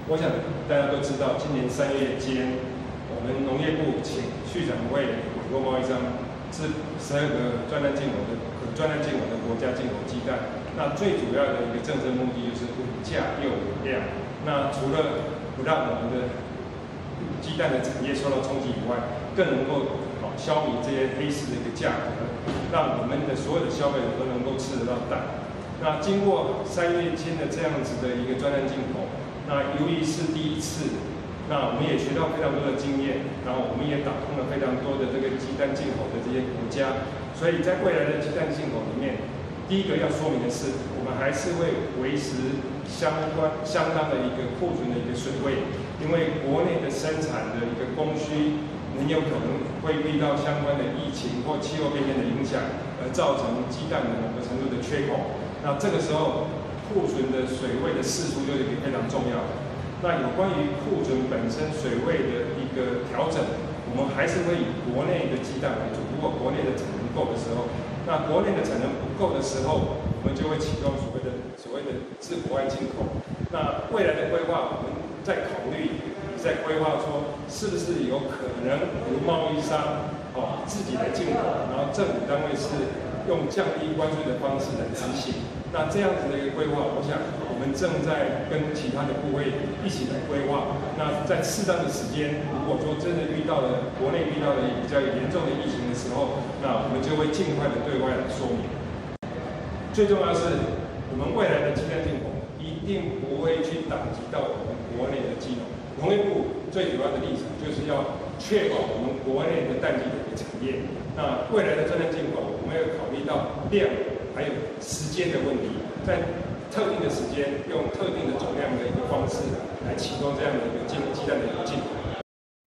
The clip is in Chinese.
我想大家都知道，今年3月间，我们农业部请畜产会委托贸易商至12个专案进口的国家进口鸡蛋。那最主要的一个政策目的就是稳价又稳量。那除了不让我们的鸡蛋的产业受到冲击以外，更能够消弭这些黑市的一个价格，让我们的所有的消费者都能够吃得到蛋。那经过3月间的这样子的一个专案进口，那由于是第一次，那我们也学到非常多的经验，然后我们也打通了非常多的这个鸡蛋进口的这些国家，所以在未来的鸡蛋进口里面，第一个要说明的是，我们还是会维持相当的一个库存的一个水位，因为国内的生产的一个供需很有可能会遇到相关的疫情或气候变迁的影响，而造成鸡蛋的某个程度的缺口。那这个时候，库存的水位的释出就是非常重要的。那有关于库存本身水位的一个调整，我们还是会以国内的鸡蛋为主。如果国内的产能够的时候，那国内的产能不够的时候，我们就会启动所谓的自国外进口。那未来的规划，我们在考虑，在规划说，是不是有可能由贸易商自己来进口，然后政府单位是用降低关税的方式来执行。那这样子的一个规划，我想我们正在跟其他的部会一起来规划。那在适当的时间，如果说真的国内遇到了比较严重的疫情的时候，那我们就会尽快的对外来说明。最重要的是，我们未来的鸡蛋进口一定不会去打击到我们国内的鸡农。农业部最主要的立场就是要确保我们国内的蛋鸡的一个产业。那未来的专案进口，我们要考虑到量还有时间的问题，在特定的时间用特定的总量的一个方式来启动这样的一个鸡蛋的一个进口。